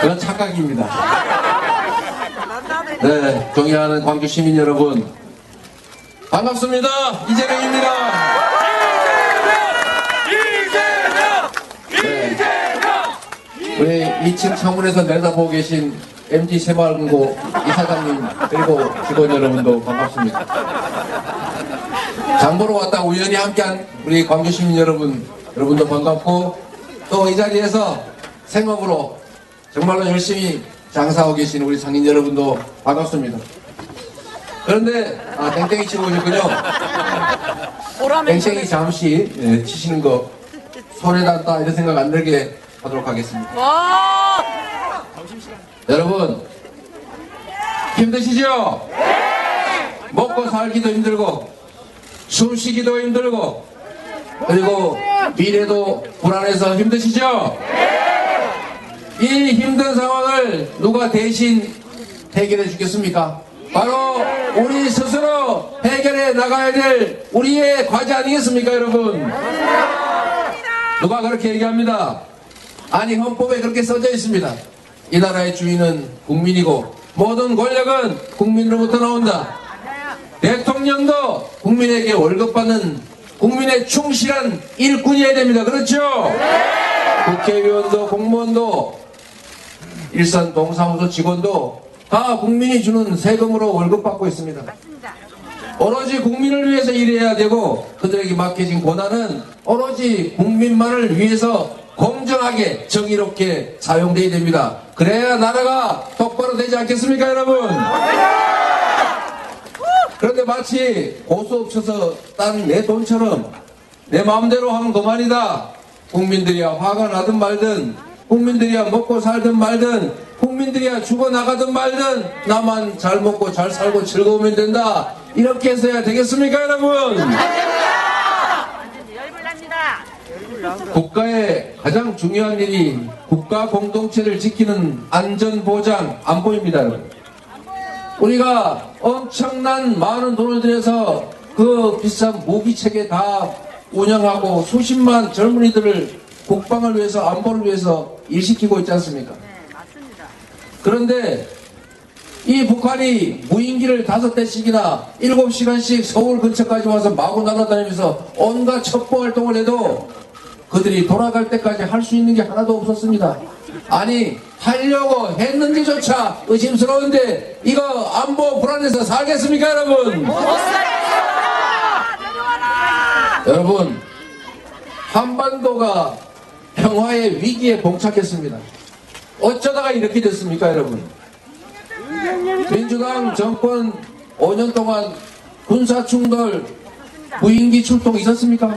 그건 착각입니다. 네, 존경하는 광주 시민 여러분, 반갑습니다. 이재명입니다. 네, 우리 2층 창문에서 내다보고 계신 MG 새마을금고 이사장님 그리고 직원 여러분도 반갑습니다. 장보러 왔다 우연히 함께한 우리 광주 시민 여러분도 반갑고, 또 이 자리에서 생업으로 정말로 열심히 장사하고 계신 우리 상인 여러분도 반갑습니다. 그런데 땡땡이 치고 오셨군요. 땡땡이 잠시 치시는 거 손에 닿다 이런 생각 안 들게 하도록 하겠습니다. 여러분 힘드시죠? 먹고 살기도 힘들고 숨쉬기도 힘들고 그리고 미래도 불안해서 힘드시죠? 이 힘든 상황을 누가 대신 해결해 주겠습니까? 바로 우리 스스로 해결해 나가야 될 우리의 과제 아니겠습니까, 여러분? 누가 그렇게 얘기합니다. 아니, 헌법에 그렇게 써져 있습니다. 이 나라의 주인은 국민이고 모든 권력은 국민으로부터 나온다. 대통령도 국민에게 월급 받는 국민의 충실한 일꾼이어야 됩니다. 그렇죠? 국회의원도 공무원도 일선 동사무소 직원도 다 국민이 주는 세금으로 월급 받고 있습니다. 오로지 국민을 위해서 일해야 되고 그들에게 맡겨진 권한은 오로지 국민만을 위해서 공정하게 정의롭게 사용돼야 됩니다. 그래야 나라가 똑바로 되지 않겠습니까, 여러분? 그런데 마치 고수 없어서 딴 내 돈처럼 내 마음대로 하면 그만이다. 국민들이야 화가 나든 말든, 국민들이야 먹고 살든 말든, 국민들이야 죽어나가든 말든 나만 잘 먹고 잘 살고 즐거우면 된다. 이렇게 해서야 되겠습니까, 여러분? 국가의 가장 중요한 일이 국가 공동체를 지키는 안전보장, 안보입니다, 여러분. 우리가 엄청난 많은 돈을 들여서 그 비싼 무기체계 다 운영하고 수십만 젊은이들을 국방을 위해서, 안보를 위해서 일시키고 있지 않습니까? 네, 맞습니다. 그런데 이 북한이 무인기를 5대씩이나 7시간씩 서울 근처까지 와서 마구 날아다니면서 온갖 첩보 활동을 해도 그들이 돌아갈 때까지 할 수 있는 게 하나도 없었습니다. 아니, 하려고 했는지조차 의심스러운데 이거 안보 불안해서 살겠습니까, 여러분? 여러분, 한반도가 평화의 위기에 봉착했습니다. 어쩌다가 이렇게 됐습니까, 여러분? 민주당 정권 5년 동안 군사충돌, 무인기 출동 있었습니까?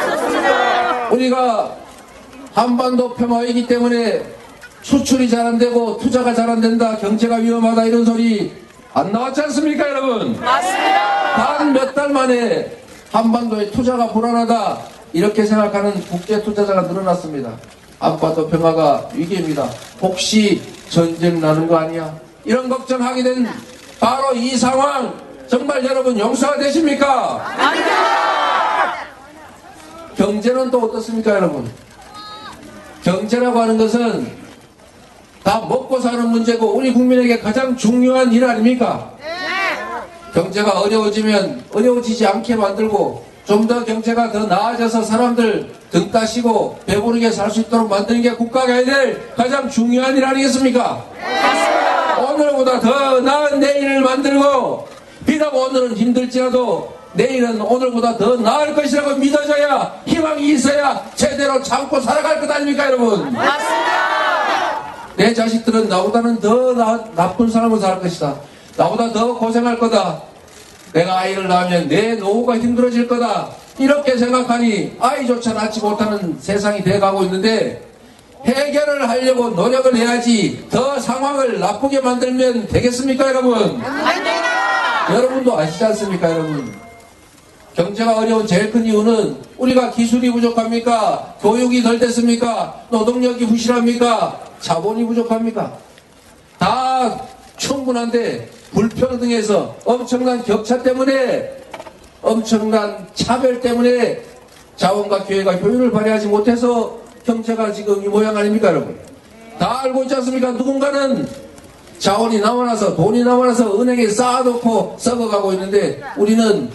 우리가 한반도 평화이기 때문에 수출이 잘 안되고 투자가 잘 안된다, 경제가 위험하다 이런 소리 안 나왔지 않습니까, 여러분? 맞습니다. 단 몇 달 만에 한반도의 투자가 불안하다 이렇게 생각하는 국제 투자자가 늘어났습니다. 한반도 평화가 위기입니다. 혹시 전쟁 나는 거 아니야? 이런 걱정하게 된 바로 이 상황, 정말 여러분 용서가 되십니까? 아닙니다. 경제는 또 어떻습니까, 여러분? 경제라고 하는 것은 다 먹고 사는 문제고 우리 국민에게 가장 중요한 일 아닙니까? 경제가 어려워지면 어려워지지 않게 만들고 좀 더 경제가 더 나아져서 사람들 등 따시고 배부르게 살 수 있도록 만드는 게 국가가 해야 될 가장 중요한 일 아니겠습니까? 오늘보다 더 나은 내일을 만들고, 비록 오늘은 힘들지라도 내일은 오늘보다 더 나을 것이라고 믿어져야 희망이 있어야 제대로 참고 살아갈 것 아닙니까, 여러분? 맞습니다. 내 자식들은 나보다는 더 나쁜 삶을 살 것이다. 나보다 더 고생할 거다. 내가 아이를 낳으면 내 노후가 힘들어질 거다. 이렇게 생각하니 아이조차 낳지 못하는 세상이 돼가고 있는데, 해결을 하려고 노력을 해야지 더 상황을 나쁘게 만들면 되겠습니까, 여러분? 아닙니다. 여러분도 아시지 않습니까, 여러분? 경제가 어려운 제일 큰 이유는 우리가 기술이 부족합니까? 교육이 덜 됐습니까? 노동력이 부실합니까? 자본이 부족합니까? 다 충분한데 불평등해서 엄청난 격차 때문에, 엄청난 차별 때문에 자원과 기회가 효율을 발휘하지 못해서 경제가 지금 이 모양 아닙니까, 여러분? 다 알고 있지 않습니까? 누군가는 자원이 남아나서 돈이 남아나서 은행에 쌓아놓고 썩어가고 있는데 우리는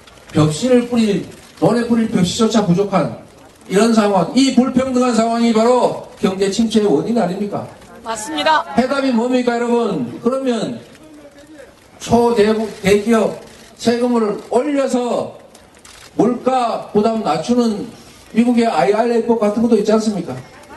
돈에 뿌릴 벽시조차 부족한 이런 상황, 이 불평등한 상황이 바로 경제 침체의 원인 아닙니까? 맞습니다. 해답이 뭡니까 여러분? 그러면 대기업 세금을 올려서 물가 부담 낮추는 미국의 IRA법 같은 것도 있지 않습니까?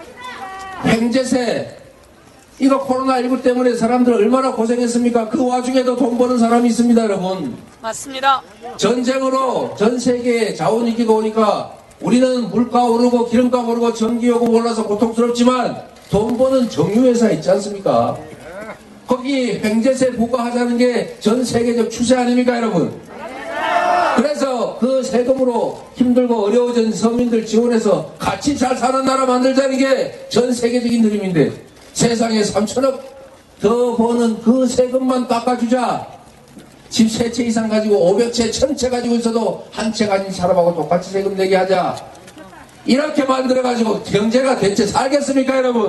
횡재세, 이거 코로나19 때문에 사람들 얼마나 고생했습니까? 그 와중에도 돈 버는 사람이 있습니다 여러분. 맞습니다. 전쟁으로 전 세계에 자원위기가 오니까 우리는 물가 오르고 기름값 오르고 전기요금 올라서 고통스럽지만 돈 버는 정유회사 있지 않습니까? 거기 횡재세 부과하자는 게 전 세계적 추세 아닙니까 여러분? 그래서 그 세금으로 힘들고 어려워진 서민들 지원해서 같이 잘 사는 나라 만들자는 게 전 세계적인 흐름인데 세상에 3천억 더 버는 그 세금만 깎아주자. 집 3채 이상 가지고 500채 1000채 가지고 있어도 한 채 가진 사람하고 똑같이 세금 내게 하자. 이렇게 만들어가지고 경제가 대체 살겠습니까 여러분?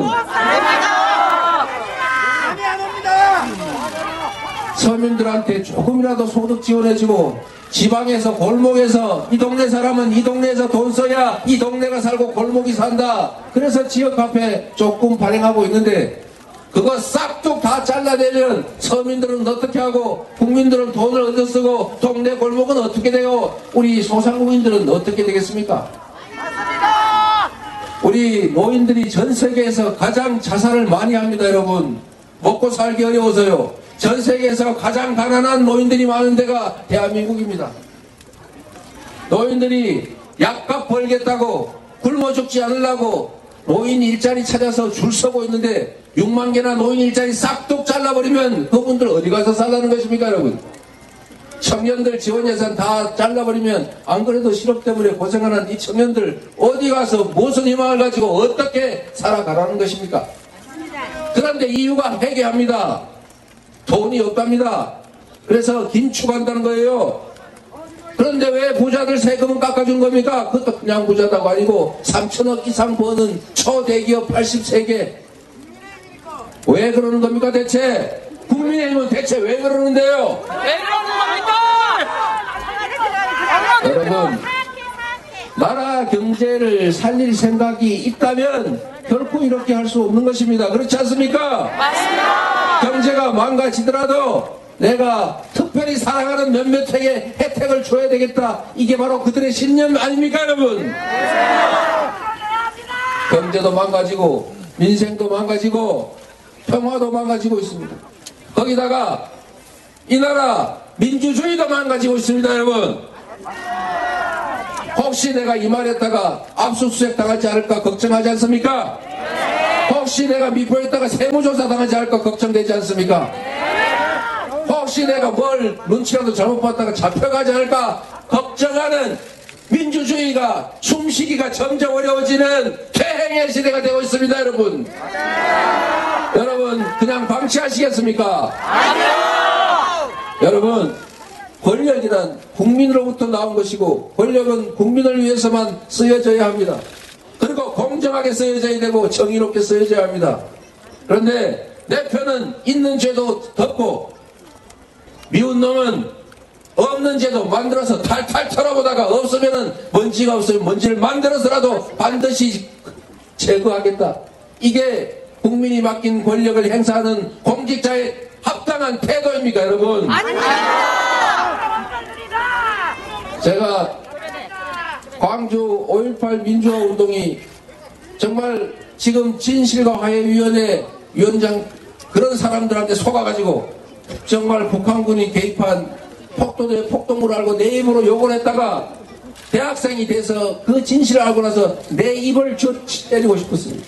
서민들한테 조금이라도 소득 지원해주고 지방에서 골목에서 이 동네 사람은 이 동네에서 돈 써야 이 동네가 살고 골목이 산다. 그래서 지역 카페 조금 발행하고 있는데 그거 싹둑 다 잘라내면 서민들은 어떻게 하고 국민들은 돈을 얻어 쓰고 동네 골목은 어떻게 되고 우리 소상공인들은 어떻게 되겠습니까? 우리 노인들이 전 세계에서 가장 자살을 많이 합니다 여러분. 먹고 살기 어려워서요. 전 세계에서 가장 가난한 노인들이 많은 데가 대한민국입니다. 노인들이 약값 벌겠다고 굶어 죽지 않으려고 노인 일자리 찾아서 줄 서고 있는데 6만 개나 노인 일자리 싹둑 잘라버리면 그분들 어디 가서 살라는 것입니까 여러분? 청년들 지원 예산 다 잘라버리면 안 그래도 실업 때문에 고생하는 이 청년들 어디 가서 무슨 희망을 가지고 어떻게 살아가라는 것입니까? 그런데 이유가 회개합니다. 돈이 없답니다. 그래서 긴축한다는 거예요. 그런데 왜 부자들 세금은 깎아준 겁니까? 그것도 그냥 부자다고 아니고 3천억 이상 버는 초대기업 83개. 왜 그러는 겁니까 대체? 국민의힘은 대체 왜 그러는데요? 왜 그러는 겁니까? 여러분, 나라 경제를 살릴 생각이 있다면 결코 이렇게 할 수 없는 것입니다. 그렇지 않습니까? 맞습니다. 경제가 망가지더라도 내가 특별히 사랑하는 몇몇에게 혜택을 줘야 되겠다. 이게 바로 그들의 신념 아닙니까 여러분? 경제도 망가지고 민생도 망가지고 평화도 망가지고 있습니다. 거기다가 이 나라 민주주의도 망가지고 있습니다 여러분. 혹시 내가 이 말했다가 압수수색 당하지 않을까 걱정하지 않습니까? 혹시 내가 미포했다가 세무조사 당하지 않을까 걱정되지 않습니까? 혹시 내가 뭘 눈치라도 잘못 봤다가 잡혀가지 않을까 걱정하는 민주주의가 숨쉬기가 점점 어려워지는 퇴행의 시대가 되고 있습니다 여러분. 여러분 그냥 방치하시겠습니까? 여러분 권력이란 국민으로부터 나온 것이고 권력은 국민을 위해서만 쓰여져야 합니다. 그리고 공정하게 쓰여져야 되고 정의롭게 쓰여져야 합니다. 그런데 내 편은 있는 죄도 덮고 미운 놈은 없는 죄도 만들어서 탈탈 털어보다가 없으면은 먼지가 없으면 먼지를 만들어서라도 반드시 제거하겠다. 이게 국민이 맡긴 권력을 행사하는 공직자의 합당한 태도입니까 여러분? 제가 광주 5.18 민주화 운동이 정말 지금 진실과 화해위원회 위원장 그런 사람들한테 속아가지고 정말 북한군이 개입한 폭도대 폭동으로 알고 내 입으로 욕을 했다가 대학생이 돼서 그 진실을 알고 나서 내 입을 때리고 싶었습니다.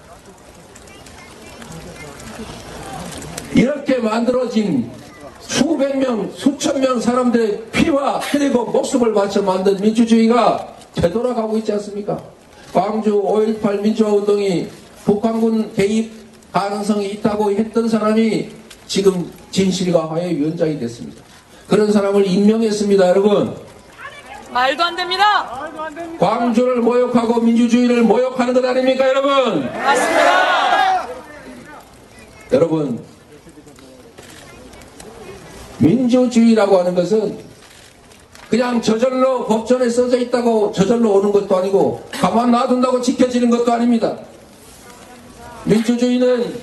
이렇게 만들어진 수백 명, 수천 명 사람들의 피와 그리고 목숨을 바쳐 만든 민주주의가 되돌아가고 있지 않습니까? 광주 5.18 민주화 운동이 북한군 개입 가능성이 있다고 했던 사람이 지금 진실과 화해위원장이 됐습니다. 그런 사람을 임명했습니다 여러분. 말도 안 됩니다. 광주를 모욕하고 민주주의를 모욕하는 것 아닙니까 여러분? 맞습니다. 여러분, 민주주의라고 하는 것은 그냥 저절로 법전에 써져 있다고 저절로 오는 것도 아니고 가만 놔둔다고 지켜지는 것도 아닙니다. 민주주의는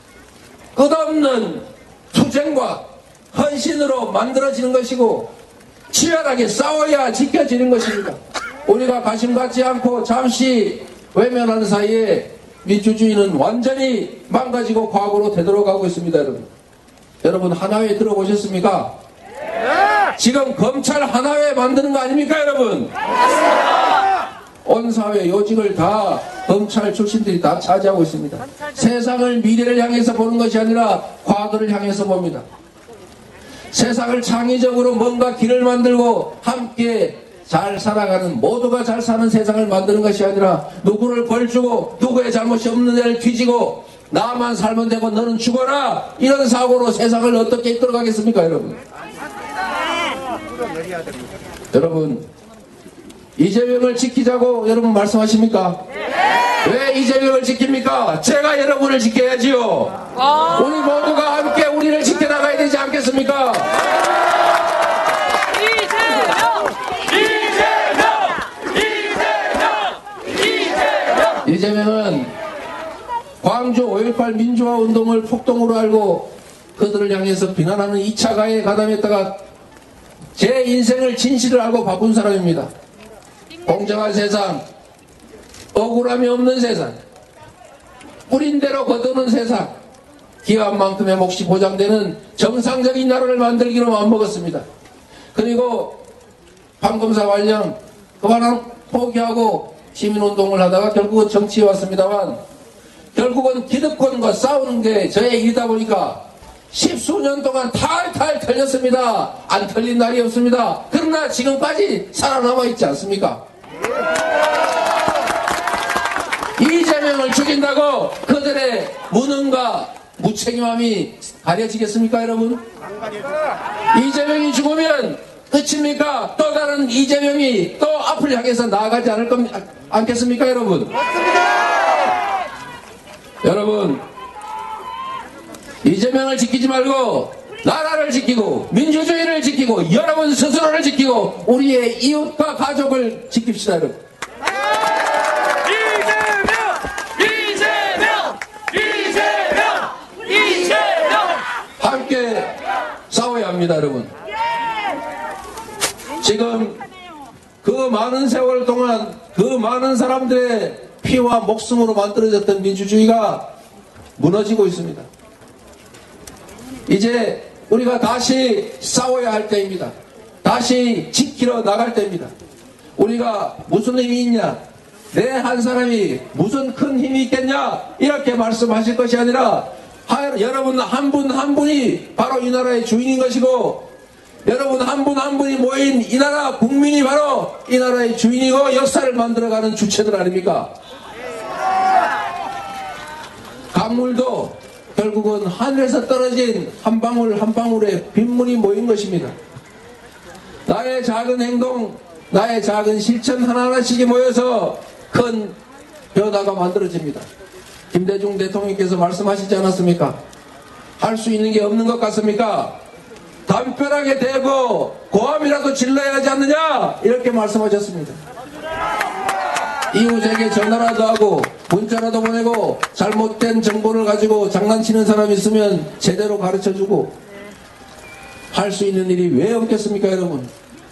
끝없는 투쟁과 헌신으로 만들어지는 것이고 치열하게 싸워야 지켜지는 것입니다. 우리가 관심 갖지 않고 잠시 외면하는 사이에 민주주의는 완전히 망가지고 과거로 되돌아가고 있습니다. 여러분 하나회 들어보셨습니까? 지금 검찰 하나회 만드는 거 아닙니까 여러분? 온 사회 요직을 다 검찰 출신들이 다 차지하고 있습니다. 세상을 미래를 향해서 보는 것이 아니라 과거를 향해서 봅니다. 세상을 창의적으로 뭔가 길을 만들고 함께 잘 살아가는, 모두가 잘 사는 세상을 만드는 것이 아니라 누구를 벌주고 누구의 잘못이 없는 애를 뒤지고 나만 살면 되고 너는 죽어라, 이런 사고로 세상을 어떻게 이끌어가겠습니까 여러분? 여러분, 이재명을 지키자고 여러분 말씀하십니까? 왜 이재명을 지킵니까? 제가 여러분을 지켜야지요. 우리 모두가 함께 우리를 지켜나가야 되지 않겠습니까? 이재명은 광주 5.18 민주화 운동을 폭동으로 알고 그들을 향해서 비난하는 2차 가해에 가담했다가 제 인생을 진실을 알고 바꾼 사람입니다. 공정한 세상, 억울함이 없는 세상, 뿌린 대로 거두는 세상, 기한 만큼의 몫이 보장되는 정상적인 나라를 만들기로 마음먹었습니다. 그리고 판검사 관련 그만한 포기하고 시민운동을 하다가 결국은 정치에 왔습니다만, 결국은 기득권과 싸우는 게 저의 일이다 보니까 10수년 동안 탈탈 털렸습니다. 안 털린 날이 없습니다. 그러나 지금까지 살아남아 있지 않습니까? 이재명을 죽인다고 그들의 무능과 무책임함이 가려지겠습니까 여러분? 이재명이 죽으면 끝입니까? 또 다른 이재명이 또 앞을 향해서 나아가지 않겠습니까 여러분? 여러분, 이재명을 지키지 말고 나라를 지키고 민주주의를 지키고 여러분 스스로를 지키고 우리의 이웃과 가족을 지킵시다 여러분. 이재명 함께 싸워야 합니다 여러분. 지금 그 많은 세월 동안 그 많은 사람들의 피와 목숨으로 만들어졌던 민주주의가 무너지고 있습니다. 이제 우리가 다시 싸워야 할 때입니다. 다시 지키러 나갈 때입니다. 우리가 무슨 힘이 있냐, 내 한 사람이 무슨 큰 힘이 있겠냐, 이렇게 말씀하실 것이 아니라 여러분 한 분 한 분이 바로 이 나라의 주인인 것이고, 여러분 한 분 한 분이 모인 이 나라 국민이 바로 이 나라의 주인이고 역사를 만들어가는 주체들 아닙니까? 강물도 결국은 하늘에서 떨어진 한 방울 한 방울의 빗물이 모인 것입니다. 나의 작은 행동, 나의 작은 실천 하나하나씩이 모여서 큰 변화가 만들어집니다. 김대중 대통령께서 말씀하시지 않았습니까? 할 수 있는 게 없는 것 같습니까? 담벼락에 대고 고함이라도 질러야 하지 않느냐, 이렇게 말씀하셨습니다. 이웃에게 전화라도 하고 문자라도 보내고 잘못된 정보를 가지고 장난치는 사람이 있으면 제대로 가르쳐주고 할 수 있는 일이 왜 없겠습니까 여러분?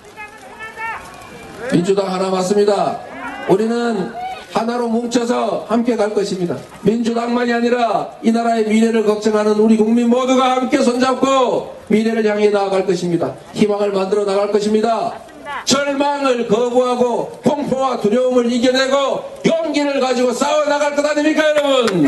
민주당 하나 맞습니다. 우리는 하나로 뭉쳐서 함께 갈 것입니다. 민주당만이 아니라 이 나라의 미래를 걱정하는 우리 국민 모두가 함께 손잡고 미래를 향해 나아갈 것입니다. 희망을 만들어 나갈 것입니다. 절망을 거부하고 공포와 두려움을 이겨내고 용기를 가지고 싸워나갈 것 아닙니까 여러분?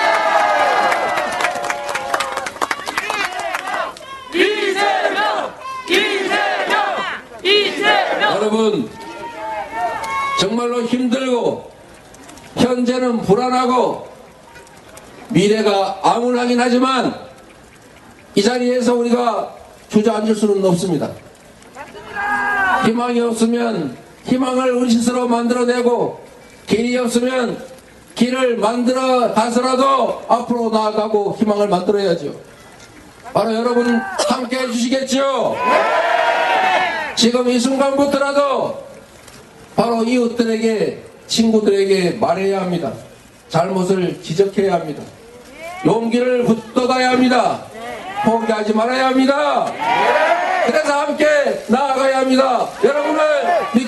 이재명! 여러분, 정말로 힘들고 현재는 불안하고 미래가 암울하긴 하지만 이 자리에서 우리가 주저앉을 수는 없습니다. 희망이 없으면 희망을 우리 스스로 만들어내고, 길이 없으면 길을 만들어 가서라도 앞으로 나아가고 희망을 만들어야죠. 바로 여러분 함께 해주시겠죠? 지금 이 순간부터라도 바로 이웃들에게, 친구들에게 말해야 합니다. 잘못을 지적해야 합니다. 용기를 붙들어가야 합니다. 포기하지 말아야 합니다. 그래서 함께 나아가야 합니다. 여러분을